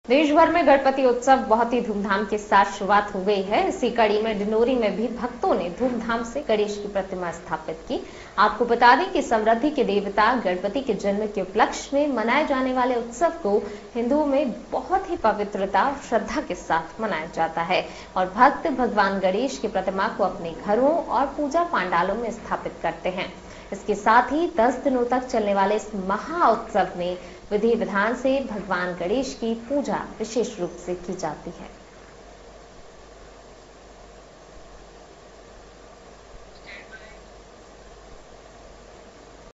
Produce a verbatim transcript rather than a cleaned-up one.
देश भर में गणपति उत्सव बहुत ही धूमधाम के साथ शुरुआत हो गई है। इसी कड़ी में डिंडोरी में भी भक्तों ने धूमधाम से गणेश की प्रतिमा स्थापित की। आपको बता दें कि समृद्धि के देवता गणपति के जन्म के उपलक्ष्य में मनाए जाने वाले उत्सव को हिंदुओं में बहुत ही पवित्रता और श्रद्धा के साथ मनाया जाता है और भक्त भगवान गणेश की प्रतिमा को अपने घरों और पूजा पांडालों में स्थापित करते हैं। इसके साथ ही दस दिनों तक चलने वाले इस महा उत्सव में विधि विधान से भगवान गणेश की पूजा विशेष रूप से की जाती है।